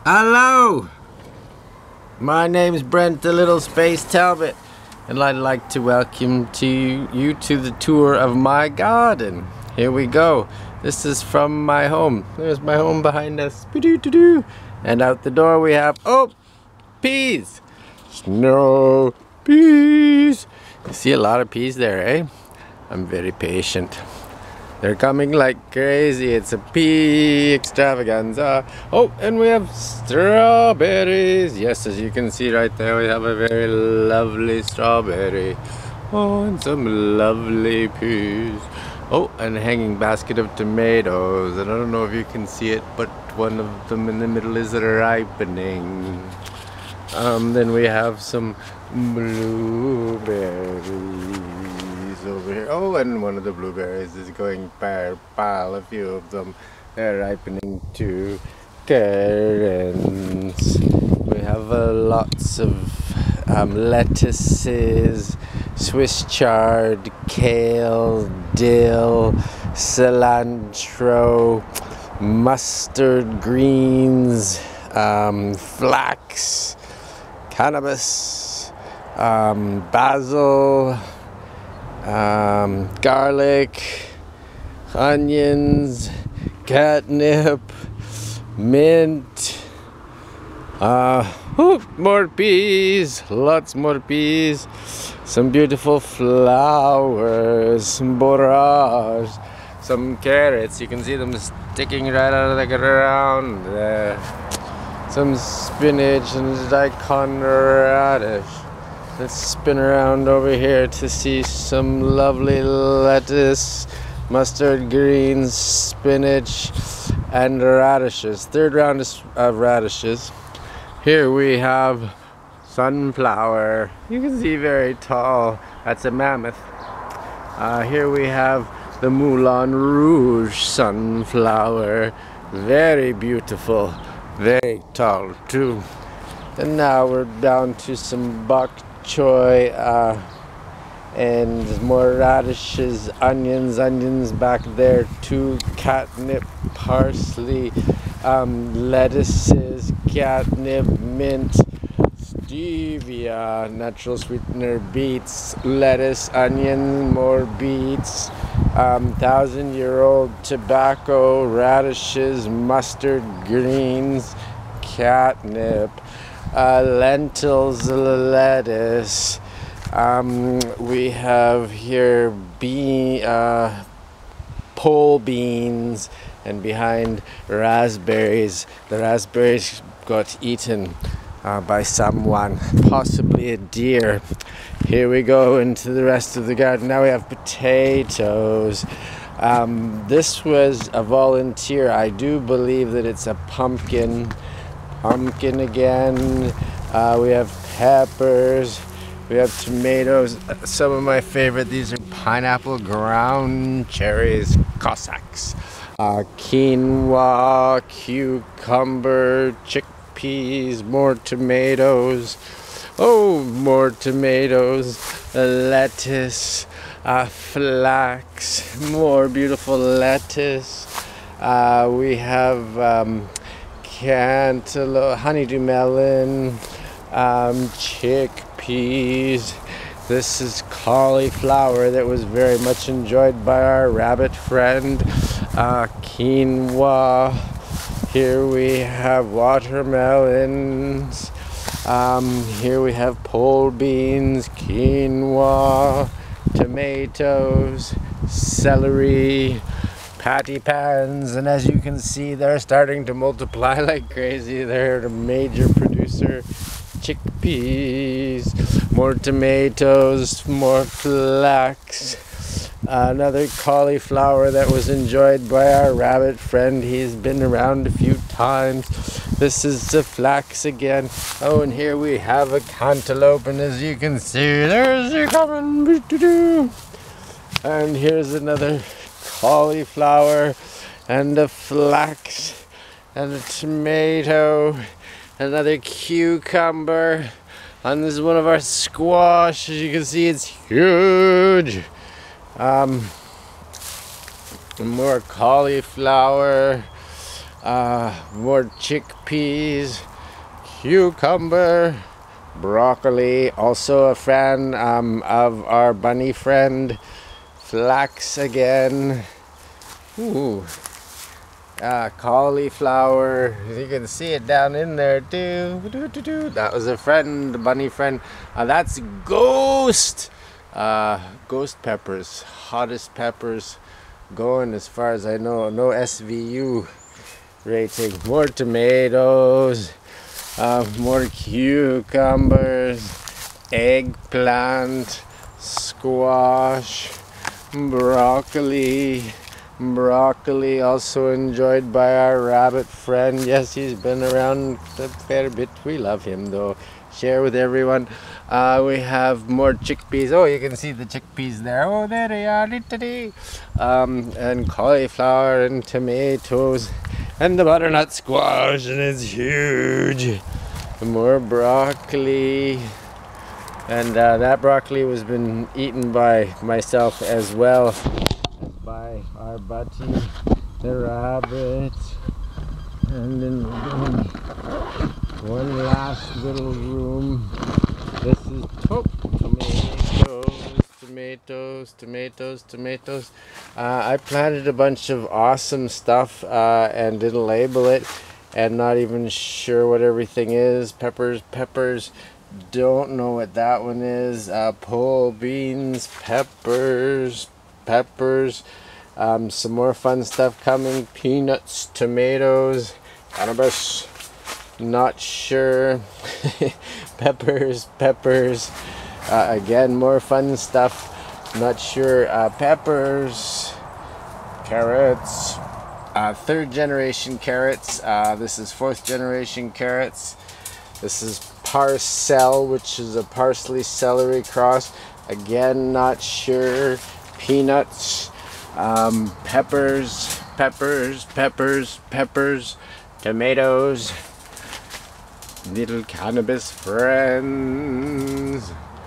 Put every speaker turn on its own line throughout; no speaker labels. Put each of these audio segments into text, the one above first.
Hello! My name's Brent the Little Space Talbot, and I'd like to welcome you to the tour of my garden. Here we go. This is from my home. There's my home behind us. And out the door we have, peas! Snow peas! You see a lot of peas there, eh? I'm very patient. They're coming like crazy. It's a pea extravaganza. Oh, and we have strawberries. Yes, as you can see right there, we have a very lovely strawberry. Oh, and some lovely peas. Oh, and a hanging basket of tomatoes. And I don't know if you can see it, but one of them in the middle is ripening. Then we have some blueberries over here. Oh, and one of the blueberries is going pile, a few of them. They're ripening too. Currants. We have lots of lettuces, Swiss chard, kale, dill, cilantro, mustard greens, flax, cannabis, basil, garlic, onions, catnip, mint, more peas, lots more peas, some beautiful flowers, some borage, some carrots, you can see them sticking right out of the ground there, some spinach and daikon radish. Let's spin around over here to see some lovely lettuce, mustard greens, spinach, and radishes. Third round of radishes. Here we have sunflower. You can see very tall. That's a mammoth. Here we have the Moulin Rouge sunflower. Very beautiful. Very tall too. And now we're down to some bok choy and more radishes, onions back there too, catnip, parsley, lettuces, catnip, mint, stevia, natural sweetener, beets, lettuce, onion, more beets, 1,000-year-old tobacco, radishes, mustard greens, catnip, lentils, lettuce. We have here pole beans, and behind raspberries. The raspberries got eaten by someone, possibly a deer. Here we go into the rest of the garden. Now we have potatoes. This was a volunteer. I do believe that it's a pumpkin. Pumpkin again. We have peppers. We have tomatoes. Some of my favorite, these are pineapple, ground cherries, Cossacks. Quinoa, cucumber, chickpeas, more tomatoes. Oh, more tomatoes. Lettuce, flax, more beautiful lettuce. We have cantaloupe, honeydew melon, chickpeas. This is cauliflower that was very much enjoyed by our rabbit friend. Quinoa. Here we have watermelons. Here we have pole beans, quinoa, tomatoes, celery, patty pans, and as you can see, they're starting to multiply like crazy. They're a major producer. Chickpeas, more tomatoes, more flax, another cauliflower that was enjoyed by our rabbit friend. He's been around a few times. This is the flax again. Oh, and here we have a cantaloupe, and as you can see, there's it coming. And here's another cauliflower, and a flax, and a tomato, another cucumber, and this is one of our squash. As you can see, it's huge. More cauliflower, More chickpeas, cucumber, broccoli. Also a fan of our bunny friend, flax again. Ooh. Cauliflower. You can see it down in there too. That was a friend, a bunny friend. That's ghost. Ghost peppers, hottest peppers going as far as I know. No SVU rating. More tomatoes, more cucumbers, eggplant, squash, broccoli. Broccoli, also enjoyed by our rabbit friend. Yes, he's been around a fair bit. We love him though. Share with everyone. We have more chickpeas. Oh, you can see the chickpeas there. Oh, there they are. And cauliflower and tomatoes and the butternut squash, and it's huge. More broccoli. And that broccoli has been eaten by myself as well. By our Buddy, the rabbit. And then one last little room. This is tomatoes. I planted a bunch of awesome stuff and didn't label it, and not even sure what everything is. Peppers. Don't know what that one is. Pole beans, peppers. Some more fun stuff coming. Peanuts, tomatoes, cannabis, not sure. peppers. Again, more fun stuff, not sure. Peppers, carrots, third generation carrots. This is fourth generation carrots. This is Parcel, which is a parsley celery cross. Again, not sure. Peanuts, peppers, tomatoes, little cannabis friends,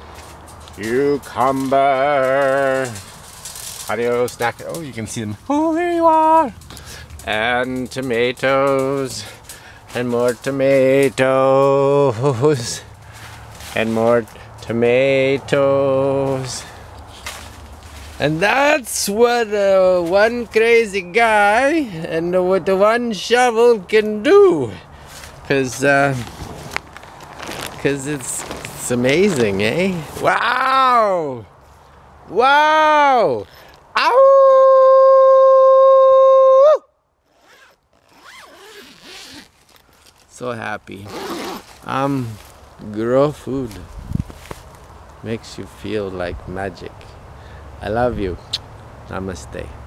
cucumber, adios, snack. Oh, you can see them. Oh, there you are. And tomatoes, and more tomatoes, and more tomatoes. And that's what one crazy guy and what the one shovel can do. Cause it's amazing, eh? Wow! Wow! Ow! So happy. Grow food makes you feel like magic. I love you. Namaste.